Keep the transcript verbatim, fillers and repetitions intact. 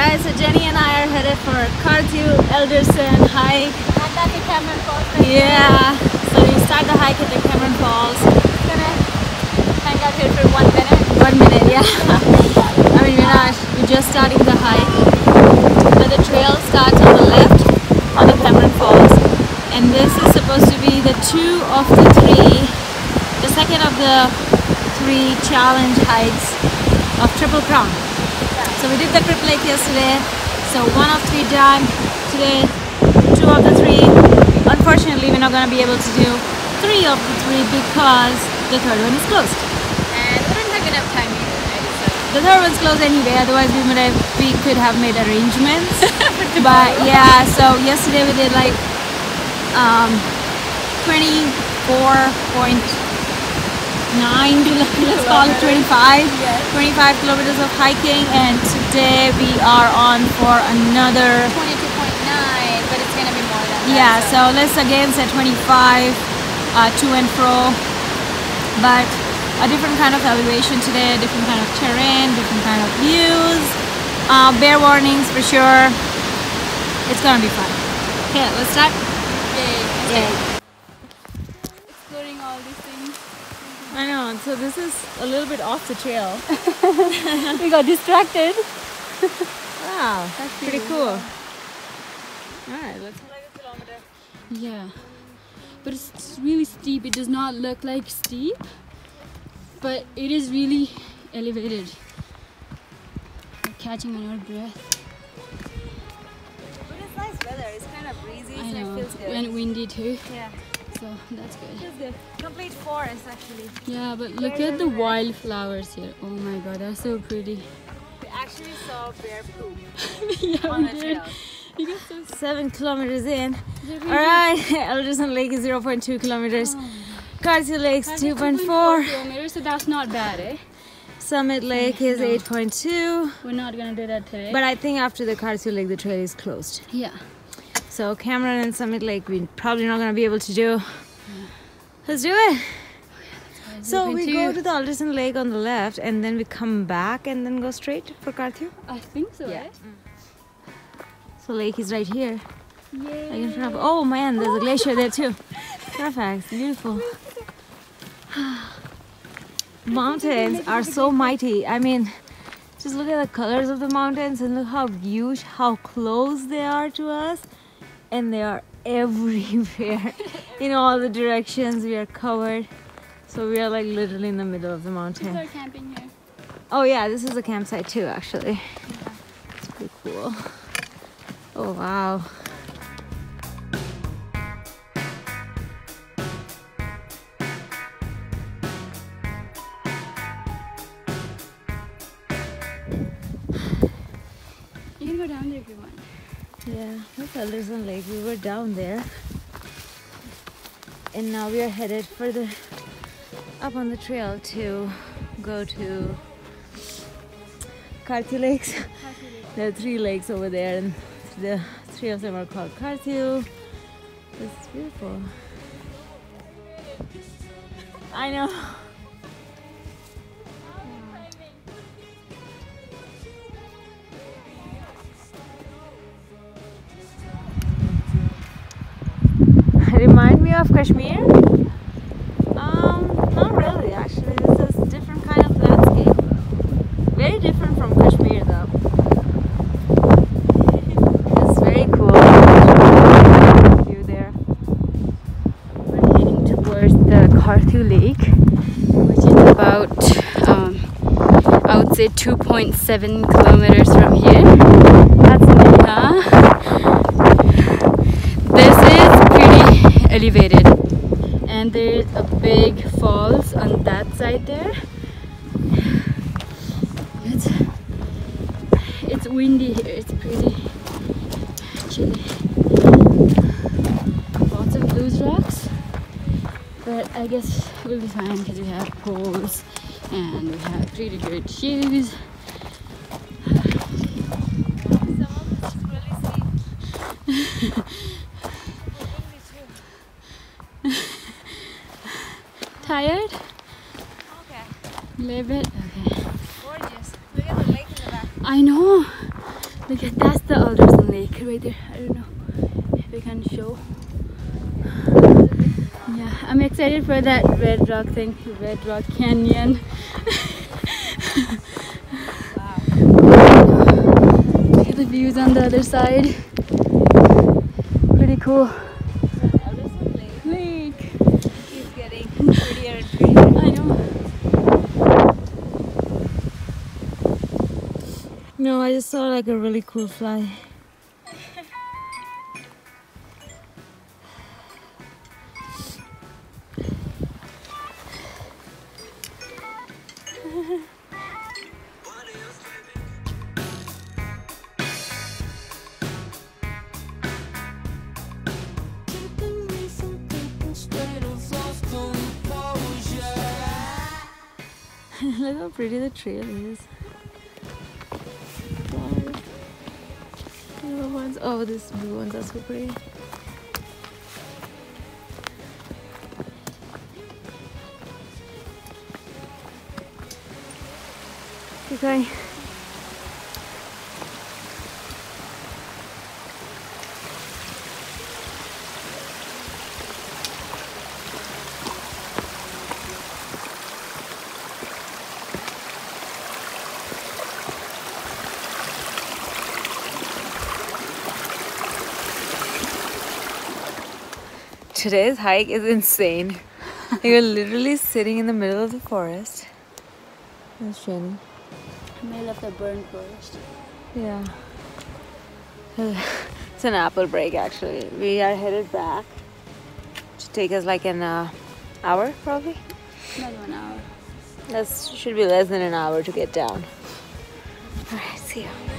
Alright, so Jenny and I are headed for Carthew, Alderson hike. And that's the Cameron Falls. Right yeah, there. So we start the hike at the Cameron Falls. We're gonna hang out here for one minute. One minute, yeah. I mean, we're not, we're just starting the hike. But the trail starts on the left on the Cameron Falls. And this is supposed to be the two of the three, the second of the three challenge hikes of Triple Crown. So we did the Crip Lake yesterday, so one of three done. Today, two of the three. Unfortunately, we're not going to be able to do three of the three because the third one is closed. And we don't have enough time either, so. The third one's closed anyway, otherwise we, would have, we could have made arrangements. But yeah, so yesterday we did like um, twenty-four point nine to let's call it twenty-five, yes. twenty-five kilometers of hiking, and today we are on for another twenty-two point nine, but it's gonna be more than that. Yeah, so, so let's again say twenty-five uh, to and fro, but a different kind of elevation today, different kind of terrain, different kind of views. Uh, bear warnings for sure. It's gonna be fun. Okay, let's start. Yay. Yay. Exploring all these things. I know, so this is a little bit off the trail. We got distracted. Wow, that's pretty cool. Alright, let's Like a kilometer. Yeah, but it's really steep. It does not look like steep, but it is really elevated. We're catching on our breath. But it's nice weather, it's kind of breezy, I so know, it feels good. and windy too, Yeah, so that's good. feels good. Complete forest actually. Yeah, but look at the wildflowers here. Oh my god, they're so pretty. We actually saw bear poop Yeah, on we the did. trail. You got so Seven kilometers in. They're really- Alright, Alderson Lake is zero point two kilometers. Oh. Carthew Lake's That's two point four. kilometers, so that's not bad, eh? Summit Lake is No. eight point two. We're not gonna do that today. But I think after the Carthew Lake, the trail is closed. yeah. So Cameron and Summit Lake, we're probably not going to be able to do. Let's do it. So we go to the Alderson Lake on the left, and then we come back and then go straight for Carthew. I think so, Yeah. eh? So lake is right here. Yay. Like in front of, oh man, there's a glacier there too. Perfect, beautiful. Mountains are so mighty. I mean, just look at the colors of the mountains and look how huge, how close they are to us. And they are everywhere. In all the directions we are covered. So we are like literally in the middle of the mountain. People are camping here. Oh yeah, this is a campsite too actually. It's pretty cool. Oh wow. You can go down there if you want. Yeah, that's Alderson Lake. We were down there. And now we are headed further up on the trail to go to Carthew Lakes. There are three lakes over there, and the three of them are called Carthew. It's beautiful. I know. Remind me of Kashmir? Um, not really actually. This is a different kind of landscape. Very different from Kashmir though. It's very cool. View there. We're heading towards the Carthew Lake, Which is about, um, I would say two point seven kilometers from here. That's Neha. This is pretty elevated, and there's a big falls on that side there. It's it's windy here. It's pretty chilly. Lots of loose rocks, but I guess we'll be fine because we have poles and we have pretty good shoes. Tired? Okay. A little bit? Okay. Gorgeous. Look at the lake in the back. I know. Look at that's the Alderson Lake right there. I don't know if I can show. Yeah, I'm excited for that red rock thing, red rock canyon. Wow. Look at the views on the other side. Pretty cool. Alderson Lake Lake. is getting prettier and prettier. I know. No, I just saw like a really cool fly. Look how pretty the trail is. Flowers. Little ones. Oh, these blue ones are so pretty. Keep going. Today's hike is insane. You're literally sitting in the middle of the forest. That's Jene. Middle of the burned forest. Yeah. It's an apple break actually. We are headed back. Should take us like an uh, hour probably. Not one hour. That should be less than an hour to get down. Alright, see you.